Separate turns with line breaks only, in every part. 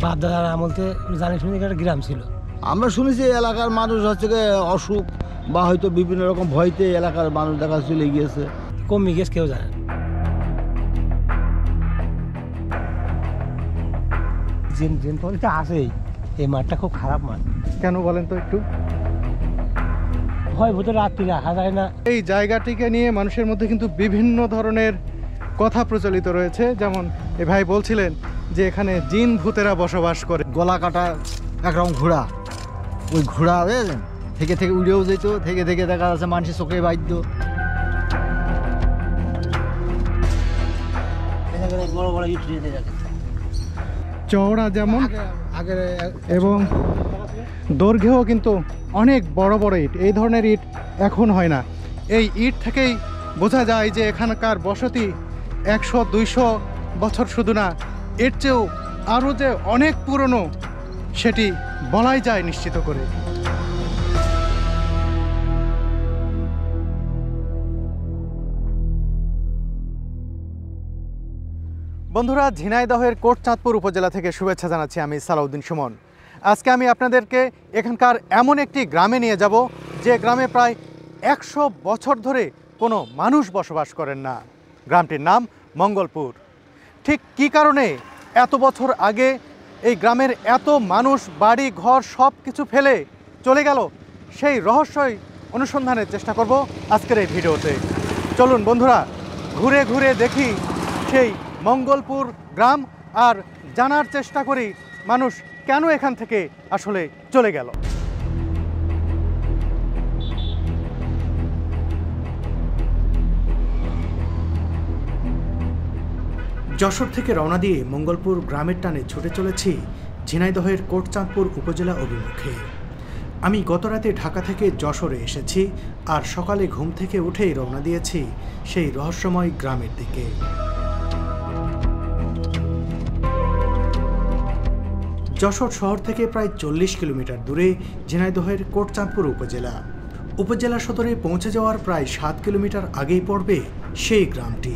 বাপ দাদার আমলতে জানি শুনি একটা গ্রাম ছিল।
আমরা শুনেছি এলাকার মানুষ হচ্ছে অসুখ বা হয়তো বিভিন্ন রকম ভয়তে এলাকার মানুষ দেখা চলে গিয়েছে,
কমে গেছে কেউ জানে। জিন পরে তো আসেই, এই মাঠটা খুব খারাপ মাঠ।
কেন বলেন তো একটু?
ভয় ভূতে রাত্রি রাখা যায় না।
এই জায়গাটিকে নিয়ে মানুষের মধ্যে কিন্তু বিভিন্ন ধরনের কথা প্রচলিত রয়েছে। যেমন এ ভাই বলছিলেন যে এখানে জিন ভূতেরা বসবাস করে।
গলা কাটা একরকম ঘোড়া, ওই ঘোড়া থেকে থেকে উড়েও যেত, থেকে থেকে দেখা যাচ্ছে মানুষের চোখে বাধ্য। বড় বড় ইট রেতে যাচ্ছে,
চওড়া যেমন
আগে
এবং দৈর্ঘ্যও কিন্তু অনেক বড় বড় ইট। এই ধরনের ইট এখন হয় না। এই ইট থেকেই বোঝা যায় যে এখানকার বসতি 100-200 বছর শুধু না, এর চেয়েও আরও যে অনেক পুরনো সেটি বলাই যায় নিশ্চিত করে। বন্ধুরা, ঝিনাইদহের কোটচাঁদপুর উপজেলা থেকে শুভেচ্ছা জানাচ্ছি আমি সালাউদ্দিন সুমন। আজকে আমি আপনাদেরকে এখানকার এমন একটি গ্রামে নিয়ে যাব যে গ্রামে প্রায় 100 বছর ধরে কোনো মানুষ বসবাস করেন না। গ্রামটির নাম মঙ্গলপুর। ঠিক কী কারণে এত বছর আগে এই গ্রামের এত মানুষ বাড়ি ঘর সব কিছু ফেলে চলে গেল, সেই রহস্যই অনুসন্ধানের চেষ্টা করব আজকের এই ভিডিওতে। চলুন বন্ধুরা, ঘুরে ঘুরে দেখি সেই মঙ্গলপুর গ্রাম আর জানার চেষ্টা করি মানুষ কেন এখান থেকে আসলে চলে গেল। যশোর থেকে রওনা দিয়ে মঙ্গলপুর গ্রামের টানে ছুটে চলেছি ঝিনাইদহের কোটচাঁদপুর উপজেলা অভিমুখে। আমি গতরাতে ঢাকা থেকে যশোরে এসেছি আর সকালে ঘুম থেকে উঠেই রওনা দিয়েছি সেই রহস্যময় গ্রামের দিকে। যশোর শহর থেকে প্রায় 40 কিলোমিটার দূরে ঝিনাইদহের কোটচাঁদপুর উপজেলা। উপজেলা সদরে পৌঁছে যাওয়ার প্রায় 7 কিলোমিটার আগেই পড়বে সেই গ্রামটি।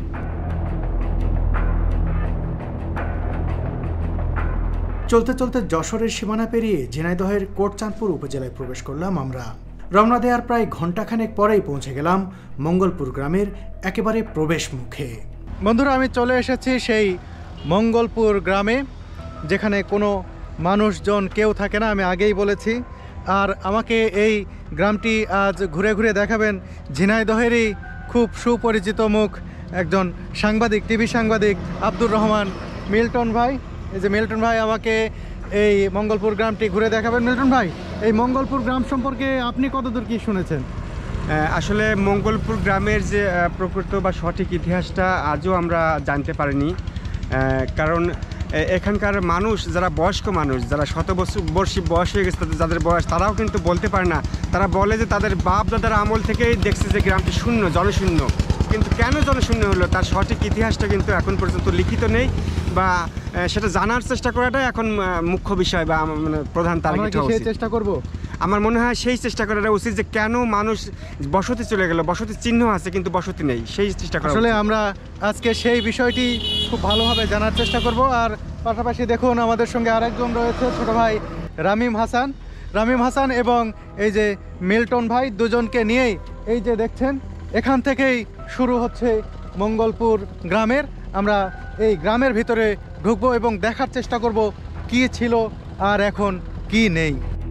চলতে চলতে যশোরের সীমানা পেরিয়ে ঝিনাইদহের কোটচাঁদপুর উপজেলায় প্রবেশ করলাম আমরা। রওনা দেওয়ার প্রায় ঘণ্টাখানেক পরেই পৌঁছে গেলাম মঙ্গলপুর গ্রামের একেবারে প্রবেশ মুখে। বন্ধুরা, আমি চলে এসেছি সেই মঙ্গলপুর গ্রামে, যেখানে কোনো মানুষজন কেউ থাকে না, আমি আগেই বলেছি। আর আমাকে এই গ্রামটি আজ ঘুরে ঘুরে দেখাবেন ঝিনাইদহেরই খুব সুপরিচিত মুখ, একজন সাংবাদিক, টিভি সাংবাদিক আব্দুর রহমান মিল্টন ভাই। এই যে মিল্টন ভাই আমাকে এই মঙ্গলপুর গ্রামটি ঘুরে দেখাবেন। মিল্টন ভাই, এই মঙ্গলপুর গ্রাম সম্পর্কে আপনি কতদূর কি শুনেছেন?
আসলে মঙ্গলপুর গ্রামের যে প্রকৃত বা সঠিক ইতিহাসটা আজও আমরা জানতে পারিনি, কারণ এখানকার মানুষ, যারা বয়স্ক মানুষ, যারা শতবর্ষী বয়স হয়ে গেছে, যাদের বয়স, তারাও কিন্তু বলতে পারে না। তারা বলে যে তাদের বাপ দাদার আমল থেকেই দেখছে যে গ্রামটি শূন্য, জনশূন্য। কিন্তু কেন জনশূন্য হলো তার সঠিক ইতিহাসটা কিন্তু এখন পর্যন্ত লিখিত নেই, বা সেটা জানার চেষ্টা করাটাই এখন মুখ্য বিষয় বা মানে প্রধান টার্গেট হওয়া উচিত।
চেষ্টা করব,
আমার মনে হয় সেই চেষ্টা করাটা উচিত যে কেন মানুষ বসতি চলে গেল, বসতির চিহ্ন আছে কিন্তু বসতি নেই, সেই চেষ্টা করা।
আসলে আমরা আজকে সেই বিষয়টি খুব ভালোভাবে জানার চেষ্টা করব। আর পাশাপাশি দেখুন আমাদের সঙ্গে আরেকজন রয়েছে, ছোট ভাই রামিম হাসান এবং এই যে মিল্টন ভাই, দুজনকে নিয়েই এই যে দেখছেন এখান থেকেই শুরু হচ্ছে মঙ্গলপুর গ্রামের। আমরা এই গ্রামের ভিতরে ঢুকবো এবং দেখার চেষ্টা করব কি ছিল আর এখন কি নেই।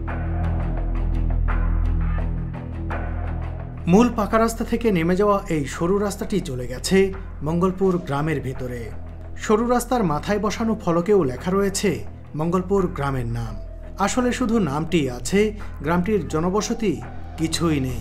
মূল পাকা রাস্তা থেকে নেমে যাওয়া এই সরু রাস্তাটি চলে গেছে মঙ্গলপুর গ্রামের ভিতরে। সরু রাস্তার মাথায় বসানো ফলকেও লেখা রয়েছে মঙ্গলপুর গ্রামের নাম। আসলে শুধু নামটি আছে, গ্রামটির জনবসতি কিছুই নেই।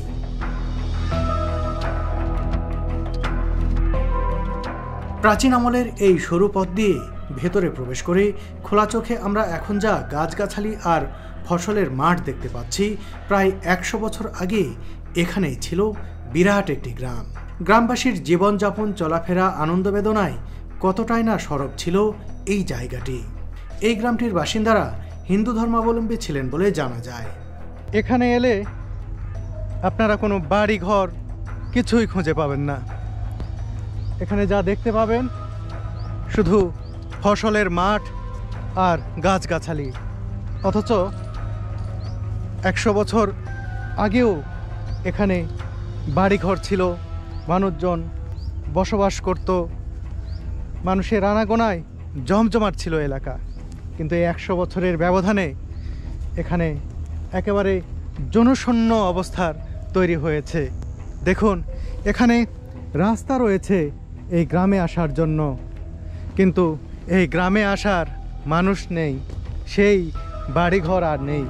প্রাচীন আমলের এই সরু পথ দিয়ে ভেতরে প্রবেশ করে খোলা চোখে আমরা এখন যা গাছগাছালি আর ফসলের মাঠ দেখতে পাচ্ছি, প্রায় 100 বছর আগে এখানেই ছিল বিরাট একটি গ্রাম। গ্রামবাসীর জীবনযাপন, চলাফেরা, আনন্দ বেদনায় কতটাই না সরব ছিল এই জায়গাটি। এই গ্রামটির বাসিন্দারা হিন্দু ধর্মাবলম্বী ছিলেন বলে জানা যায়। এখানে এলে আপনারা কোনো বাড়ি ঘর কিছুই খুঁজে পাবেন না। এখানে যা দেখতে পাবেন শুধু ফসলের মাঠ আর গাছগাছালি, অথচ 100 বছর আগেও এখানে বাড়িঘর ছিল, মানুষজন বসবাস করত, মানুষের আনাগোনায় জমজমাট ছিল এলাকা। কিন্তু এই 100 বছরের ব্যবধানে এখানে একেবারে জনশূন্য অবস্থার তৈরি হয়েছে। দেখুন, এখানে রাস্তা রয়েছে এই গ্রামে আসার জন্য, কিন্তু এই গ্রামে আসার মানুষ নেই, সেই বাড়িঘর আর নেই।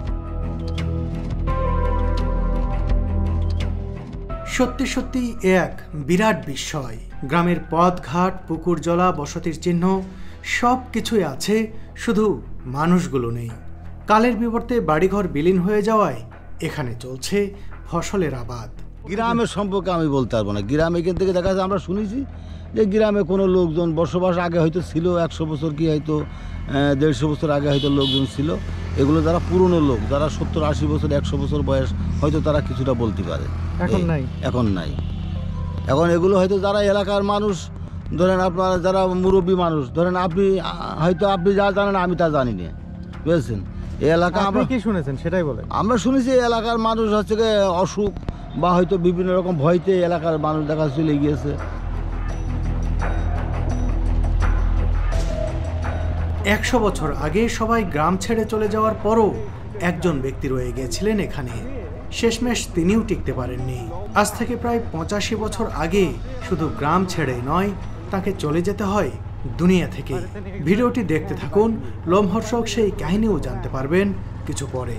সত্যি সত্যি এক বিরাট বিস্ময়। গ্রামের পথঘাট, পুকুর জলা, বসতির চিহ্ন সব কিছুই আছে, শুধু মানুষগুলো নেই। কালের বিবর্তে বাড়িঘর বিলীন হয়ে যাওয়ায় এখানে চলছে ফসলের আবাদ।
গ্রামের সম্পর্কে আমি বলতে পারবো না। গ্রামে এখান থেকে দেখা যায় আমরা শুনেছি যে গ্রামে কোনো লোকজন বসবাস আগে হয়তো ছিল, 100 বছর কি হয়তো 150 বছর আগে হয়তো লোকজন ছিল। এগুলো যারা পুরনো লোক, যারা 70-80 বছর 100 বছর বয়স, হয়তো তারা কিছুটা বলতে পারে।
এখন নাই,
এখন নাই। এখন এগুলো হয়তো যারা এলাকার মানুষ, ধরেন আপনারা যারা মুরব্বী মানুষ, ধরেন আপনি হয়তো আপনি যা জানেন আমি তা জানি না, বুঝেছেন। এই এলাকা আমরা
কি শুনেছেন সেটাই বলেন।
আমরা শুনেছি এলাকার মানুষ হচ্ছে অসুখ বা হয়তো বিভিন্ন রকম ভয়তে এলাকার মানুষ দেখা চলে গিয়েছে।
100 বছর আগে সবাই গ্রাম ছেড়ে চলে যাওয়ার পরও একজন ব্যক্তি রয়ে গিয়েছিলেন এখানে। শেষমেশ তিনিও টিকতে পারেননি। আজ থেকে প্রায় 85 বছর আগে শুধু গ্রাম ছেড়ে নয়, তাকে চলে যেতে হয় দুনিয়া থেকে। ভিডিওটি দেখতে থাকুন, লোমহর্ষক সেই কাহিনীও জানতে পারবেন কিছু পরে।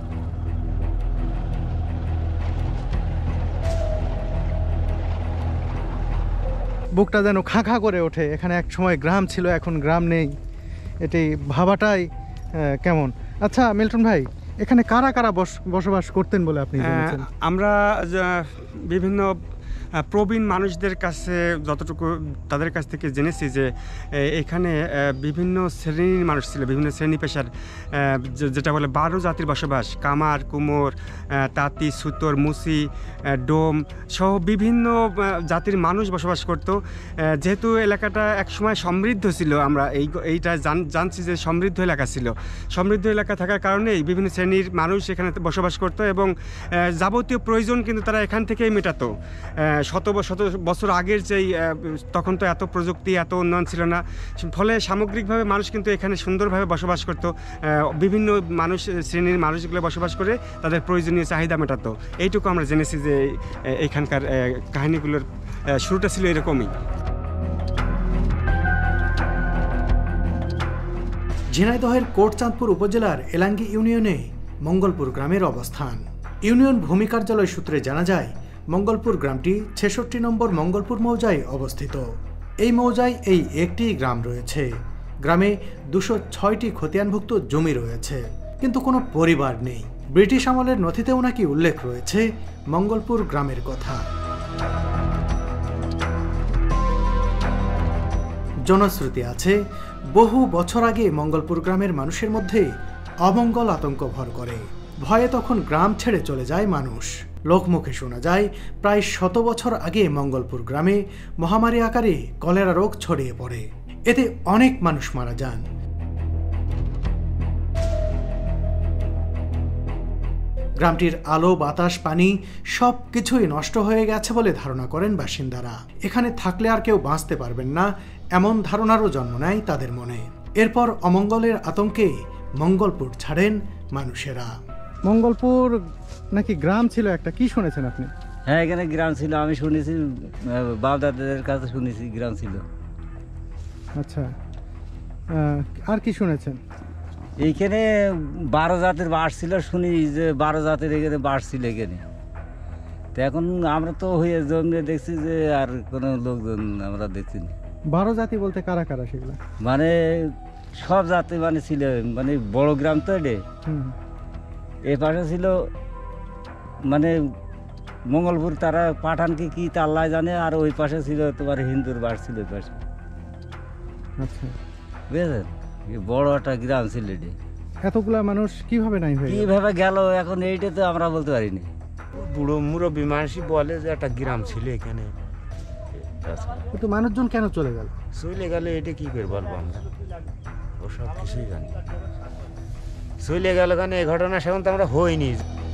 বুকটা যেন খাঁ খাঁ করে ওঠে। এখানে এক সময় গ্রাম ছিল, এখন গ্রাম নেই, এটি ভাবাটাই কেমন। আচ্ছা মিল্টন ভাই, এখানে কারা কারা বসবাস করতেন বলে আপনি জেনেছেন?
আমরা বিভিন্ন প্রবীণ মানুষদের কাছে যতটুকু তাদের কাছ থেকে জেনেছি যে এখানে বিভিন্ন শ্রেণীর মানুষ ছিল, বিভিন্ন শ্রেণী পেশার, যেটা বলে 12 জাতির বসবাস। কামার, কুমোর, তাঁতি, সুতোর, মুসি, ডোম সহ বিভিন্ন জাতির মানুষ বসবাস করত। যেহেতু এলাকাটা একসময় সমৃদ্ধ ছিল, আমরা এইটা জানছি যে সমৃদ্ধ এলাকা ছিল। সমৃদ্ধ এলাকা থাকার কারণেই বিভিন্ন শ্রেণীর মানুষ এখানে বসবাস করত এবং যাবতীয় প্রয়োজন কিন্তু তারা এখান থেকেই মেটাতো। শত বছর আগের যেই, তখন তো এত প্রযুক্তি, এত উন্নয়ন ছিল না, ফলে সামগ্রিকভাবে মানুষ কিন্তু এখানে সুন্দরভাবে বসবাস করত। বিভিন্ন মানুষ শ্রেণীর মানুষগুলো বসবাস করে তাদের প্রয়োজনীয় চাহিদা মেটাতো। এইটুকু আমরা জেনেছি যে এখানকার কাহিনীগুলোর শুরুটা ছিল এরকমই।
ঝিনাইদহের কোটচাঁদপুর উপজেলার এলাঙ্গি ইউনিয়নে মঙ্গলপুর গ্রামের অবস্থান। ইউনিয়ন ভূমি কার্যালয় সূত্রে জানা যায়, মঙ্গলপুর গ্রামটি 66 নম্বর মঙ্গলপুর মৌজায় অবস্থিত। এই মৌজায় এই একটি গ্রাম রয়েছে। গ্রামে 206টি খতিয়ানভুক্ত জমি রয়েছে, কিন্তু কোনো পরিবার নেই। ব্রিটিশ আমলের নথিতেও নাকি উল্লেখ রয়েছে মঙ্গলপুর গ্রামের কথা। জনশ্রুতি আছে, বহু বছর আগে মঙ্গলপুর গ্রামের মানুষের মধ্যে অমঙ্গল আতঙ্ক ভর করে। ভয়ে তখন গ্রাম ছেড়ে চলে যায় মানুষ। লোকমুখে শোনা যায়, প্রায় 100 বছর আগে মঙ্গলপুর গ্রামে মহামারী আকারে কলেরা রোগ ছড়িয়ে পড়ে। এতে অনেক মানুষ মারা যান। গ্রামটির আলো, বাতাস, পানি সব কিছুই নষ্ট হয়ে গেছে বলে ধারণা করেন বাসিন্দারা। এখানে থাকলে আর কেউ বাঁচতে পারবেন না, এমন ধারণারও জন্ম নেয় তাদের মনে। এরপর অমঙ্গলের আতঙ্কে মঙ্গলপুর ছাড়েন মানুষেরা। মঙ্গলপুর নাকি গ্রাম ছিল একটা, কি শুনেছেন আপনি?
হ্যাঁ, এখানে গ্রাম ছিল, আমি শুনেছি, বাপ দাদাদের কাছে শুনেছি গ্রাম ছিল।
আচ্ছা, আর কি শুনেছেন?
এইখানে 12 জাতের বাস ছিল, শুনি যে 12 জাতের এখানে বাস ছিল এখানে। তো এখন আমরা তো হয়ে জন্মে দেখছি যে আর কোনো লোকজন আমরা দেখছি না।
12 জাতি বলতে কারা কারা সেগুলো? মানে
সব জাতি মানে ছিল, মানে বড় গ্রাম তো এটা। এ পাশে ছিল মানে মঙ্গলপুর, তারা পাঠান কি তা আল্লাহ জানে, আর ওই পাশে ছিল তোমার হিন্দুর বাস ছিল ওই পাশে।
আচ্ছা,
বুঝেছেন, বড় একটা গ্রাম ছিল এটা।
এতগুলা মানুষ কিভাবে নাই হয়ে
কিভাবে গেল এখন এইটা তো আমরা বলতে পারিনি।
বুড়ো মুরব্বী মানুষই বলে যে একটা গ্রাম ছিল এখানে।
কিন্তু মানুষজন কেন চলে গেল?
চলে গেলে এটা কি করে বলবো আমরা? ওসব কিছুই জানি না। চলে গেল কেন এই ঘটনা সেখান তো আমরা হইনি।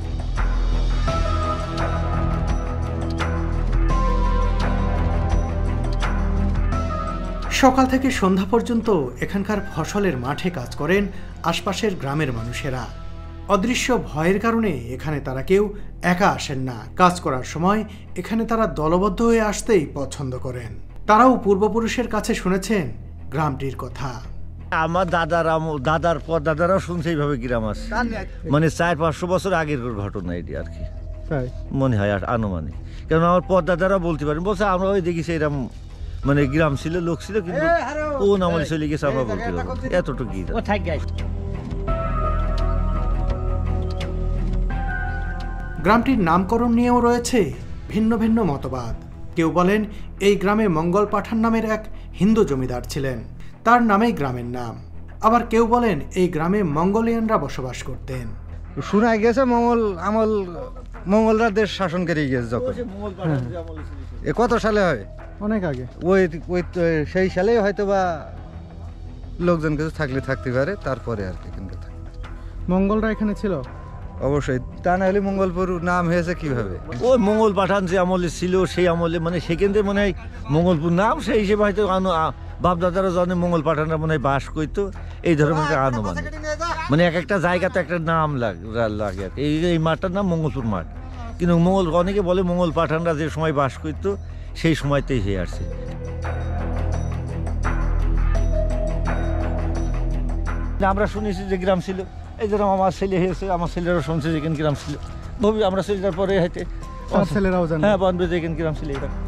সকাল থেকে সন্ধ্যা পর্যন্ত এখানকার ফসলের মাঠে কাজ করেন আশপাশের গ্রামের মানুষেরা। অদৃশ্য ভয়ের কারণে এখানে তারা কেউ একা আসেন না। কাজ করার সময় এখানে তারা দলবদ্ধ হয়ে আসতেই পছন্দ করেন। তারাও পূর্বপুরুষের কাছে শুনেছেন গ্রামটির কথা।
আমার দাদার পর দাদারাও শুনছে এইভাবে গ্রাম আছে, মানে 400-500 বছর আগের ঘটনা এটি আর কি মনে হয় আনুমানিক। কারণ আমার পর দাদারা বলতে পারেন, বলছে আমরা ওই দেখি এরকম মানে গ্রাম ছিল, লোক ছিল, কিন্তু কোন আমলে চলে গেছে আমরা বলতে পারবো এতটুকুই।
গ্রামটির নামকরণ নিয়েও রয়েছে ভিন্ন ভিন্ন মতবাদ। কেউ বলেন এই গ্রামে মঙ্গল পাঠান নামের এক হিন্দু জমিদার ছিলেন, তার নামেই গ্রামের নাম। আবার কেউ বলেন এই গ্রামে মঙ্গোলিয়ানরা বসবাস করতেন।
শোনা গেছে মঙ্গলরা দেশ শাসন করে গিয়েছে যখন, এ কত সালে হয়,
অনেক আগে,
ওই সেই সালেই হয়তো বা লোকজন কিছু থাকতে পারে, তারপরে আর কি। কিন্তু
মঙ্গলরা এখানে ছিল
অবশ্যই, তা না হলে মঙ্গলপুর নাম হয়েছে কিভাবে?
ওই মঙ্গল পাঠান যে আমলে ছিল সেই আমলে মানে সেখান থেকে মনে হয় মঙ্গলপুর নাম, সেই হিসেবে হয়তো বাপদাদারা জানে মঙ্গল পাঠানরা মনে হয় বাস করতো, এই ধরনের আনুমানিক। মানে এক একটা জায়গাতে একটা নাম লাগে আর এই মাঠটার নাম মঙ্গলপুর মাঠ, কিন্তু অনেকে বলে মঙ্গল পাঠানরা যে সময় বাস করতো সেই সময়তেই হয়ে আসছে। আমরা শুনেছি যে গ্রাম ছিল, এই যেরকম আমার ছেলে হয়েছে, আমার ছেলেরাও শুনছে যে এখানে গ্রাম ছিল। ভবি আমরা ছেলেটার পরে হয়তো
ছেলেরাও জানে,
হ্যাঁ বলবে যে এখানে গ্রাম ছিল। এটা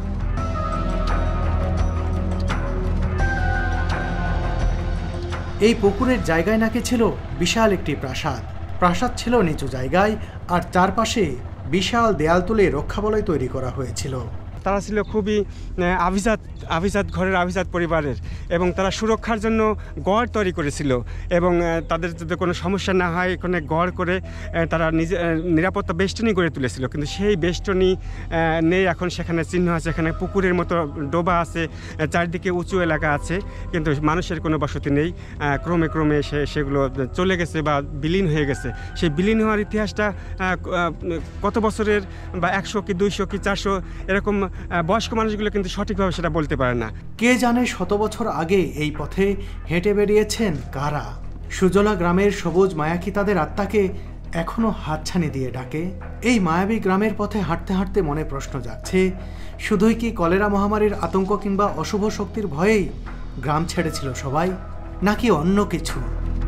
এই পুকুরের জায়গায় নাকি ছিল বিশাল একটি প্রাসাদ। প্রাসাদ ছিল নিচু জায়গায়, আর চারপাশে বিশাল দেয়াল তুলে রক্ষাবলয় তৈরি করা হয়েছিল।
তারা ছিল খুবই আভিজাত ঘরের আভিজাত পরিবারের, এবং তারা সুরক্ষার জন্য গড় তৈরি করেছিল, এবং তাদের যাতে কোনো সমস্যা না হয় এখানে গড় করে তারা নিজে নিরাপত্তা বেষ্টনী গড়ে তুলেছিল। কিন্তু সেই বেষ্টনী নেই এখন, সেখানে চিহ্ন আছে, এখানে পুকুরের মতো ডোবা আছে, চারদিকে উঁচু এলাকা আছে, কিন্তু মানুষের কোনো বসতি নেই। ক্রমে সেগুলো চলে গেছে বা বিলীন হয়ে গেছে। সেই বিলীন হওয়ার ইতিহাসটা কত বছরের বা 100 কি 200 কি 400 এরকম বয়স্ক মানুষগুলো কিন্তু সঠিকভাবে সেটা বলতে পারে না।
কে জানে শত বছর আগে এই পথে হেঁটে বেরিয়েছেন কারা? সুজলা গ্রামের সবুজ মায়া কি তাদের আত্মাকে এখনো হাতছানি দিয়ে ডাকে? এই মায়াবী গ্রামের পথে হাঁটতে হাঁটতে মনে প্রশ্ন জাগছে, শুধুই কি কলেরা মহামারীর আতঙ্ক কিংবা অশুভ শক্তির ভয়েই গ্রাম ছেড়েছিল সবাই, নাকি অন্য কিছু?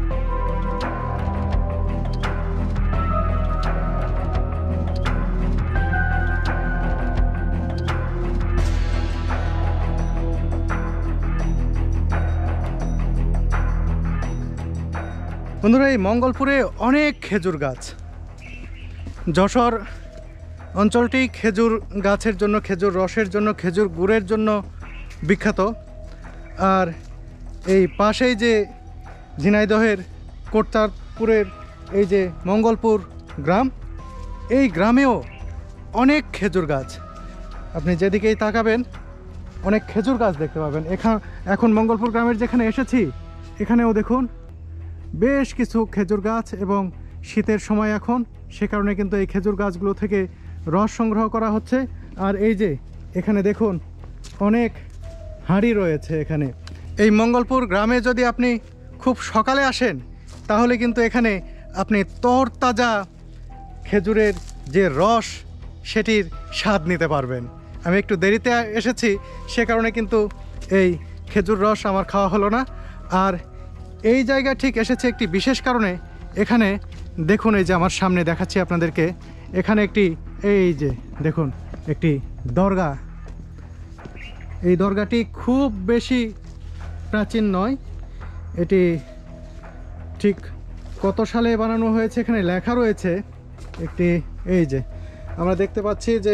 বন্ধুরা, এই মঙ্গলপুরে অনেক খেজুর গাছ। যশোর অঞ্চলটি খেজুর গাছের জন্য, খেজুর রসের জন্য, খেজুর গুড়ের জন্য বিখ্যাত। আর এই পাশেই যে ঝিনাইদহের কোটচাঁদপুরের এই যে মঙ্গলপুর গ্রাম, এই গ্রামেও অনেক খেজুর গাছ। আপনি যেদিকেই তাকাবেন অনেক খেজুর গাছ দেখতে পাবেন। এখন মঙ্গলপুর গ্রামের যেখানে এসেছি এখানেও দেখুন বেশ কিছু খেজুর গাছ, এবং শীতের সময় এখন, সে কারণে কিন্তু এই খেজুর গাছগুলো থেকে রস সংগ্রহ করা হচ্ছে। আর এই যে এখানে দেখুন অনেক হাঁড়ি রয়েছে এখানে। এই মঙ্গলপুর গ্রামে যদি আপনি খুব সকালে আসেন তাহলে কিন্তু এখানে আপনি তরতাজা খেজুরের যে রস সেটির স্বাদ নিতে পারবেন। আমি একটু দেরিতে এসেছি, সে কারণে কিন্তু এই খেজুর রস আমার খাওয়া হলো না। আর এই জায়গা ঠিক এসেছে একটি বিশেষ কারণে। এখানে দেখুন, এই যে আমার সামনে দেখাচ্ছি আপনাদেরকে, এখানে একটি, এই যে দেখুন একটি দরগা। এই দরগাটি খুব বেশি প্রাচীন নয়, এটি ঠিক কত সালে বানানো হয়েছে এখানে লেখা রয়েছে একটি, এই যে আমরা দেখতে পাচ্ছি যে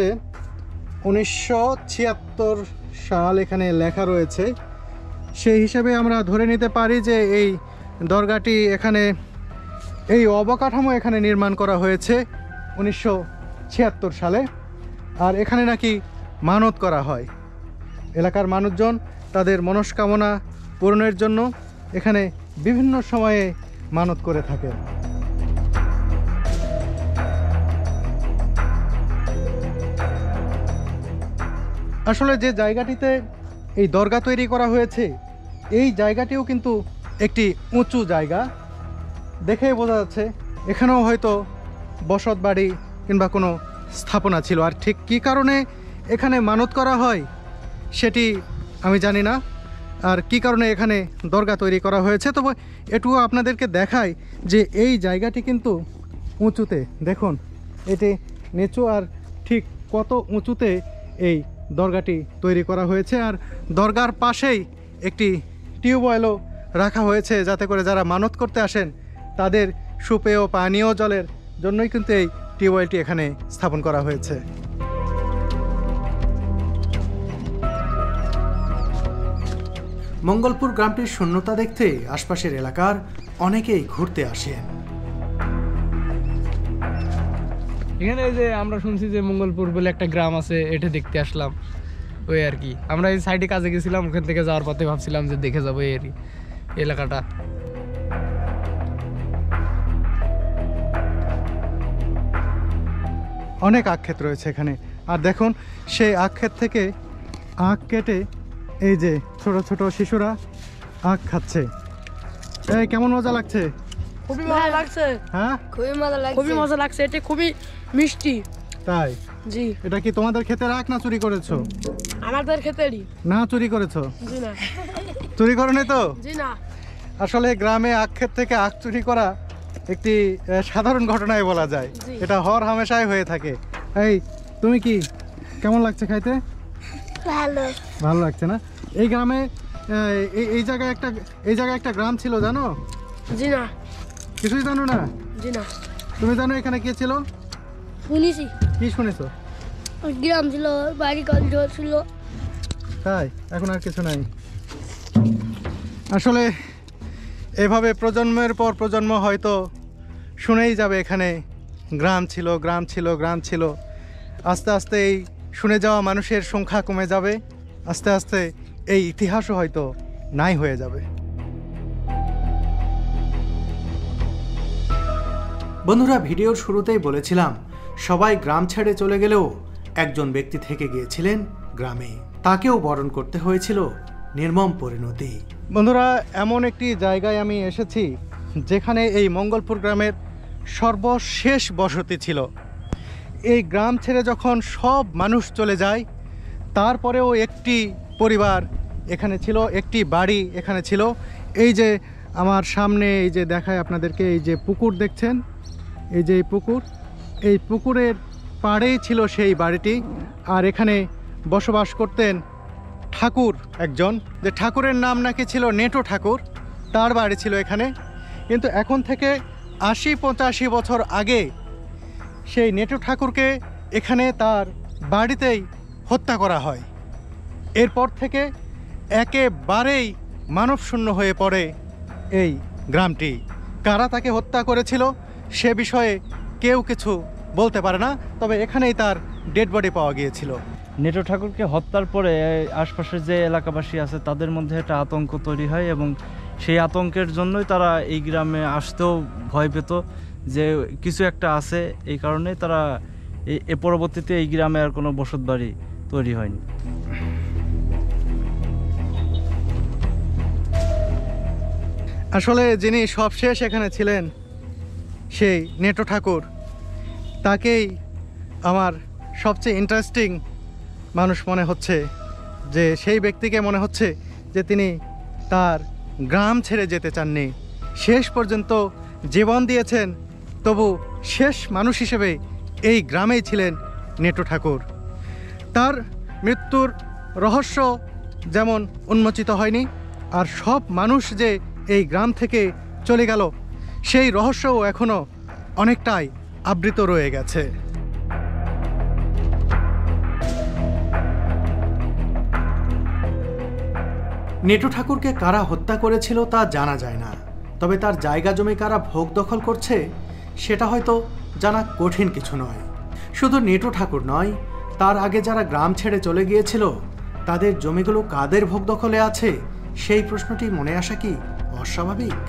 1976 সাল এখানে লেখা রয়েছে। সেই হিসাবে আমরা ধরে নিতে পারি যে এই দরগাটি এখানে, এই অবকাঠামো এখানে নির্মাণ করা হয়েছে 1976 সালে। আর এখানে নাকি মানত করা হয়। এলাকার মানুষজন তাদের মনস্কামনা পূরণের জন্য এখানে বিভিন্ন সময়ে মানত করে থাকেন। আসলে যে জায়গাটিতে এই দরগা তৈরি করা হয়েছে এই জায়গাটিও কিন্তু একটি উঁচু জায়গা, দেখেই বোঝা যাচ্ছে এখানেও হয়তো বসত বাড়ি কিংবা কোনো স্থাপনা ছিল। আর ঠিক কী কারণে এখানে মানত করা হয় সেটি আমি জানি না, আর কী কারণে এখানে দরগা তৈরি করা হয়েছে। তবে এটুকু আপনাদেরকে দেখাই যে এই জায়গাটি কিন্তু উঁচুতে, দেখুন এটি নিচু আর ঠিক কত উঁচুতে এই দরগাটি তৈরি করা হয়েছে। আর দরগার পাশেই একটি টিউবওয়েলও রাখা হয়েছে যাতে করে যারা মানত করতে আসেন তাদের সুপেয় পানীয় জলের জন্যই কিন্তু এই টিউবওয়েলটি এখানে স্থাপন করা হয়েছে। মঙ্গলপুর গ্রামটির শূন্যতা দেখতে আশপাশের এলাকার অনেকেই ঘুরতে আসেন।
এখানে যে আমরা শুনছি যে মঙ্গলপুর বলে একটা গ্রাম আছে, এটা দেখতে আসলাম ওই আর কি। আমরা এই সাইডে কাজে গেছিলাম, ওখান থেকে যাওয়ার পথে ভাবছিলাম যে দেখে যাবো এই এলাকাটা।
অনেক আখক্ষেত রয়েছে এখানে, আর দেখুন সেই আখক্ষেত থেকে আখ কেটে এই যে ছোট ছোট শিশুরা আখ খাচ্ছে। এই কেমন মজা লাগছে?
খুবই মজা লাগছে।
হ্যাঁ,
খুবই মজা লাগছে, এটা খুবই মিষ্টি।
তাই?
জি।
এটা কি তোমাদের ক্ষেতের আখ না চুরি করেছো?
আমাদের ক্ষেতেরই।
না চুরি করেছো?
জি না।
চুরি করোনি তো?
জি না।
আসলে গ্রামে আখ ক্ষেত থেকে আখ চুরি করা একটি সাধারণ ঘটনাই বলা যায়, এটা হর হামেশাই হয়ে থাকে। এই তুমি কি কেমন লাগছে খাইতে?
ভালো।
ভালো লাগছে না? এই গ্রামে এই জায়গায় একটা গ্রাম ছিল জানো?
জি না।
কিছুই জানো না?
জি না।
তুমি জানো এখানে কে ছিল?
শুনেছি।
কি শুনেছো?
গ্রাম ছিল, বাড়ি ঘর ছিল।
তাই? এখন আর কিছু নাই। আসলে এভাবে প্রজন্মের পর প্রজন্ম হয়তো শুনেই যাবে এখানে গ্রাম ছিল, গ্রাম ছিল, গ্রাম ছিল। আস্তে আস্তে এই শুনে যাওয়া মানুষের সংখ্যা কমে যাবে, আস্তে আস্তে এই ইতিহাসও হয়তো নাই হয়ে যাবে। বন্ধুরা, ভিডিওর শুরুতেই বলেছিলাম সবাই গ্রাম ছেড়ে চলে গেলেও একজন ব্যক্তি থেকে গিয়েছিলেন গ্রামে, তাকেও বরণ করতে হয়েছিল নির্মম পরিণতি। বন্ধুরা, এমন একটি জায়গায় আমি এসেছি যেখানে এই মঙ্গলপুর গ্রামের সর্বশেষ বসতি ছিল। এই গ্রাম ছেড়ে যখন সব মানুষ চলে যায় তারপরেও একটি পরিবার এখানে ছিল, একটি বাড়ি এখানে ছিল। এই যে আমার সামনে এই যে দেখায় আপনাদেরকে, এই যে পুকুর দেখছেন, এই যে পুকুর, এই পুকুরের পাড়েই ছিল সেই বাড়িটি। আর এখানে বসবাস করতেন ঠাকুর একজন, যে ঠাকুরের নাম নাকি ছিল নেটো ঠাকুর, তার বাড়ি ছিল এখানে। কিন্তু এখন থেকে ৮০-৮৫ বছর আগে সেই নেটো ঠাকুরকে এখানে তার বাড়িতেই হত্যা করা হয়। এরপর থেকে একেবারেই মানবশূন্য হয়ে পড়ে এই গ্রামটি। কারা তাকে হত্যা করেছিল সে বিষয়ে কেউ কিছু বলতে পারে না, তবে এখানেই তার ডেড বডি পাওয়া গিয়েছিল।
নেটো ঠাকুরকে হত্যার পরে আশপাশের যে এলাকাবাসী আছে তাদের মধ্যে একটা আতঙ্ক তৈরি হয়, এবং সেই আতঙ্কের জন্যই তারা এই গ্রামে আসতেও ভয় পেত যে কিছু একটা আছে। এই কারণে তারা এ পরবর্তীতে এই গ্রামে আর কোনো বসত বাড়ি তৈরি হয়নি।
আসলে যিনি সবশেষ এখানে ছিলেন সেই নেটো ঠাকুর, তাকেই আমার সবচেয়ে ইন্টারেস্টিং মানুষ মনে হচ্ছে, যে সেই ব্যক্তিকে মনে হচ্ছে যে তিনি তার গ্রাম ছেড়ে যেতে চাননি, শেষ পর্যন্ত জীবন দিয়েছেন, তবু শেষ মানুষ হিসেবে এই গ্রামেই ছিলেন নেটো ঠাকুর। তার মৃত্যুর রহস্য যেমন উন্মোচিত হয়নি, আর সব মানুষ যে এই গ্রাম থেকে চলে গেল সেই রহস্যও এখনও অনেকটাই আবৃত রয়ে গেছে। নেটো ঠাকুরকে কারা হত্যা করেছিল তা জানা যায় না, তবে তার জায়গা জমি কারা ভোগ দখল করছে সেটা হয়তো জানা কঠিন কিছু নয়। শুধু নেটো ঠাকুর নয়, তার আগে যারা গ্রাম ছেড়ে চলে গিয়েছিল তাদের জমিগুলো কাদের ভোগ দখলে আছে সেই প্রশ্নটি মনে আসা কি অস্বাভাবিক?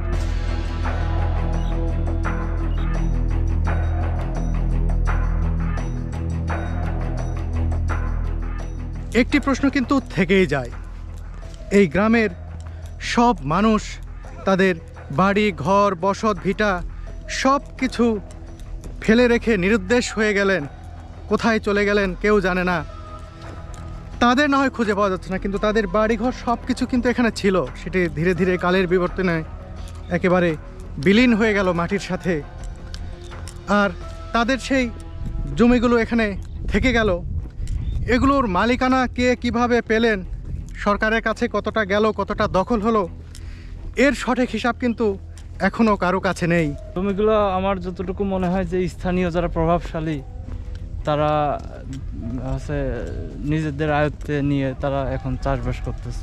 একটি প্রশ্ন কিন্তু থেকেই যায়, এই গ্রামের সব মানুষ তাদের বাড়ি ঘর বসত ভিটা সব কিছু ফেলে রেখে নিরুদ্দেশ হয়ে গেলেন, কোথায় চলে গেলেন কেউ জানে না। তাদের না হয় খুঁজে পাওয়া যাচ্ছে না, কিন্তু তাদের বাড়িঘর সব কিছু কিন্তু এখানে ছিল, সেটি ধীরে ধীরে কালের বিবর্তনে একেবারে বিলীন হয়ে গেল মাটির সাথে। আর তাদের সেই জমিগুলো এখানে থেকে গেল, এগুলোর মালিকানা কে কিভাবে পেলেন, সরকারের কাছে কতটা গেল, কতটা দখল হলো, এর সঠিক হিসাব কিন্তু এখনও কারো কাছে নেই।
জমিগুলো আমার যতটুকু মনে হয় যে স্থানীয় যারা প্রভাবশালী তারা আছে নিজেদের আয়ত্তে নিয়ে তারা এখন চাষবাস করতেছে।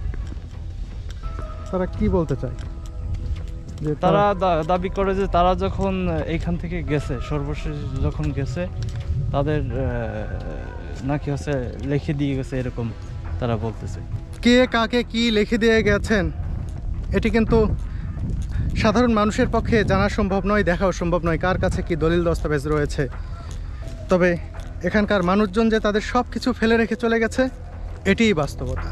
তারা কি বলতে চায়? যে
তারা দাবি করে যে তারা যখন এইখান থেকে গেছে, সর্বশেষ যখন গেছে, তাদের নাকি হচ্ছে লিখে দিয়ে গেছে, এরকম তারা বলতেছে।
কে কাকে কি লিখে দিয়ে গেছেন এটি কিন্তু সাধারণ মানুষের পক্ষে জানা সম্ভব নয়, দেখাও সম্ভব নয় কার কাছে কি দলিল দস্তাবেজ রয়েছে। তবে এখানকার মানুষজন যে তাদের সব কিছু ফেলে রেখে চলে গেছে এটিই বাস্তবতা।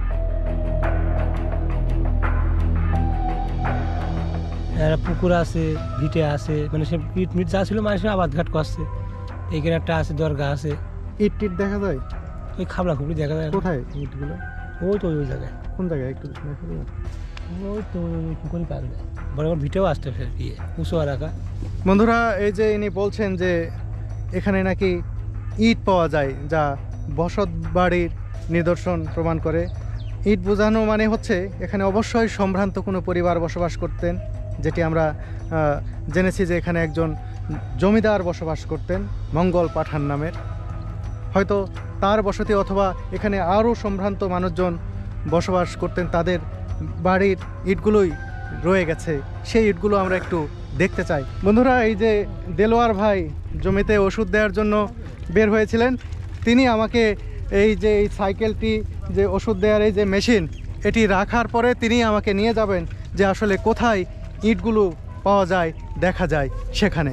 পুকুর আছে, ভিটে আছে, মানে সে ইট মিট যা ছিল মানুষের আবাদ ঘাট করছে। এইখানে একটা আছে, দরগা আছে।
ইট টিট দেখা যায়?
ওই খাবলা খুবলি দেখা যায়।
কোথায় ইটগুলো?
ওই তো ওই জায়গায়।
কোন জায়গায় একটু?
ওই তো পুকুরি কাজ বড় বড় ভিটেও আসতে ইয়ে উঁচু রাখা।
বন্ধুরা, এই যে ইনি বলছেন যে এখানে নাকি ইট পাওয়া যায়, যা বসত বাড়ির নিদর্শন প্রমাণ করে। ইট বোঝানো মানে হচ্ছে এখানে অবশ্যই সম্ভ্রান্ত কোনো পরিবার বসবাস করতেন, যেটি আমরা জেনেছি যে এখানে একজন জমিদার বসবাস করতেন মঙ্গল পাঠান নামের। হয়তো তার বসতি অথবা এখানে আরও সম্ভ্রান্ত মানুষজন বসবাস করতেন, তাদের বাড়ির ইটগুলোই রয়ে গেছে। সেই ইটগুলো আমরা একটু দেখতে চাই। বন্ধুরা, এই যে দেলোয়ার ভাই জমিতে ওষুধ দেওয়ার জন্য বের হয়েছিলেন, তিনি আমাকে এই যে এই সাইকেলটি, যে ওষুধ দেওয়ার এই যে মেশিন, এটি রাখার পরে তিনি আমাকে নিয়ে যাবেন যে আসলে কোথায় ইটগুলো পাওয়া যায়, দেখা যায় সেখানে।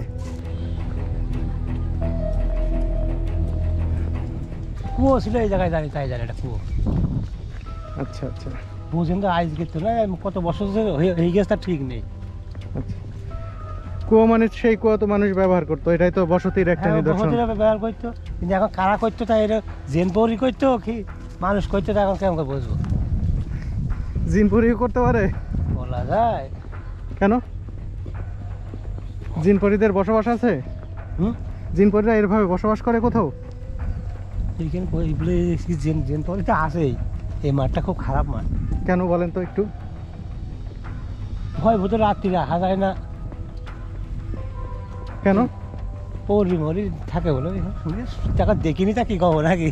কুয়ো ছিল এই জায়গায়, জানি তাই জানি এটা কুয়ো।
আচ্ছা আচ্ছা,
বুঝেন তো আজকে তো না, কত বছর হয়ে গেছে তার ঠিক নেই।
আচ্ছা, কুয়ো মানে সেই কুয়ো তো মানুষ ব্যবহার করতো, এটাই তো বসতির একটা নিদর্শন।
ব্যবহার করতো, কিন্তু এখন কারা করতো তাই এটা জেনপুরি করতো কি মানুষ করতো, তা এখন কেমন করে বুঝবো?
জিনপুরি করতে পারে
বলা যায়
কেন? জিনপরিদের বসবাস আছে? জিনপরিরা এরভাবে বসবাস করে কোথাও?
এইখানে জেনপুরি তো আছেই। এই মাঠটা খুব খারাপ মাঠ।
কেন বলেন তো একটু?
ভয় ভূত রাত্রি রাখা যায় না।
কেন?
পরি মরি থাকে বলে শুনে টাকা দেখিনি, তা কি কবো নাকি?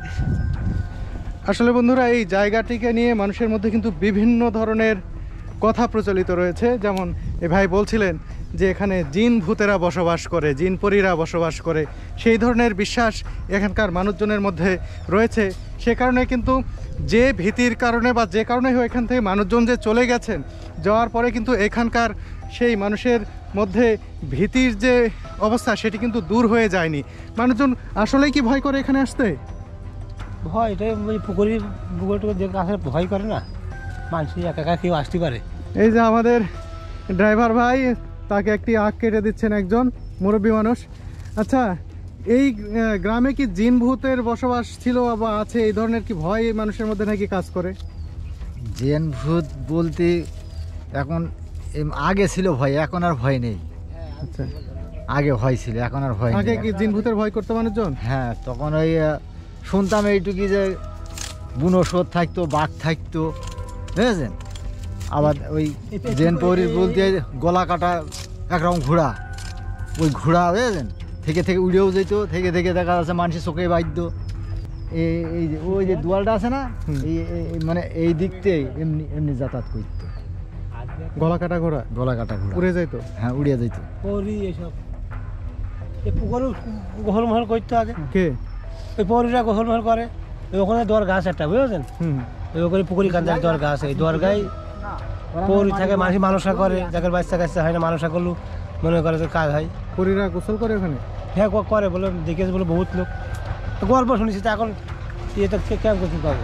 আসলে বন্ধুরা, এই জায়গাটিকে নিয়ে মানুষের মধ্যে কিন্তু বিভিন্ন ধরনের কথা প্রচলিত রয়েছে। যেমন এ ভাই বলছিলেন যে এখানে জিন ভূতেরা বসবাস করে, জিন পরীরা বসবাস করে, সেই ধরনের বিশ্বাস এখানকার মানুষজনের মধ্যে রয়েছে। সে কারণে কিন্তু যে ভীতির কারণে বা যে কারণে এখান থেকে মানুষজন যে চলে গেছেন, যাওয়ার পরে কিন্তু এখানকার সেই মানুষের মধ্যে ভীতির যে অবস্থা সেটি কিন্তু দূর হয়ে যায়নি। মানুষজন আসলেই কি ভয় করে এখানে আসতে?
ভয় এটা পুকুরি পুকুর যে কাছে ভয় করে না, মানুষ একা একা কেউ আসতে পারে।
এই যে আমাদের ড্রাইভার ভাই, তাকে একটি আখ কেটে দিচ্ছেন একজন মুরব্বী মানুষ। আচ্ছা, এই গ্রামে কি জিন ভূতের বসবাস ছিল বা আছে? এই ধরনের কি ভয় মানুষের মধ্যে নাকি কাজ করে?
জিন ভূত বলতে এখন আগে ছিল ভয়, এখন আর ভয় নেই।
আচ্ছা,
আগে ভয় ছিল, এখন আর ভয় নেই।
আগে কি জিন ভূতের ভয় করতো মানুষজন?
হ্যাঁ, তখন ওই শুনতাম এইটুকি যে বুনোসর থাকতো, বাঘ থাকতো, বুঝেছেন? আবার ওই জেনপরির বলতে গলা কাটা একরকম ঘোড়া, ওই ঘোড়া বুঝেছেন থেকে থেকে উড়েও যেত, থেকে থেকে দেখা যাচ্ছে মানুষের চোখে বাধ্য। এই যে ওই যে দুয়ালটা আছে না, এই মানে এই দিকতে এমনি এমনি যাতায়াত করতো।
গলা কাটা ঘোড়া?
গলা কাটা ঘোড়া
উড়ে যাইতো?
হ্যাঁ, উড়িয়ে যেত।
পরি এসব এই পুকুর গোহল মহল করতো আগে।
কে?
ওই পরিরা গোহল মহল করে। ওখানে দরগা আছে একটা, বুঝেছেন? ওই ওখানে পুকুরি কান্দার দরগা আছে, এই দরগায় পৌরি থাকে মানুষ মানুষা করে, যাদের বাচ্চা কাচ্চা হয় না মানুষা করলেও মনে করে যে কাজ হয়।
পরীরা গোসল করে ওখানে?
হ্যাঁ করে বলে দেখেছে বলে বহুত লোক, তো গল্প শুনেছি, তো এখন ইয়েটা ক্যাম্প করতে পাবো।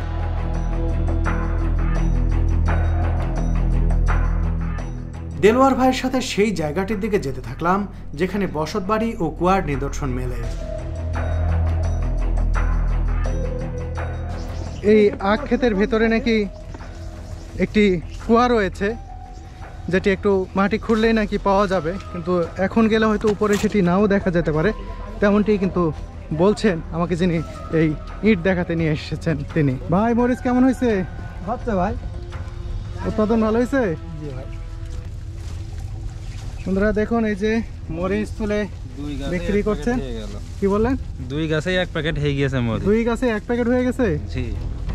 দেলোয়ার ভাইয়ের সাথে সেই জায়গাটির দিকে যেতে থাকলাম যেখানে বসতবাড়ি ও কুয়ার নিদর্শন মেলে। এই আখ ক্ষেতের ভেতরে নাকি একটি কুয়া রয়েছে, যেটি একটু মাটি খুঁড়লেই নাকি পাওয়া যাবে, কিন্তু এখন গেলে হয়তো উপরে সেটি নাও দেখা যেতে পারে, তেমনটি কিন্তু বলছেন আমাকে যিনি এই ইট দেখাতে নিয়ে এসেছেন তিনি। ভাই মরিচ কেমন হয়েছে?
ভাবছে ভাই,
উৎপাদন ভালো হয়েছে?
জি ভাই।
বন্ধুরা দেখুন, এই যে মরিচ তুলে বিক্রি করছেন। কি বললেন?
2 গাছে 1 প্যাকেট হয়ে গেছে মরিচ।
2 গাছে 1 প্যাকেট হয়ে গেছে?
জি।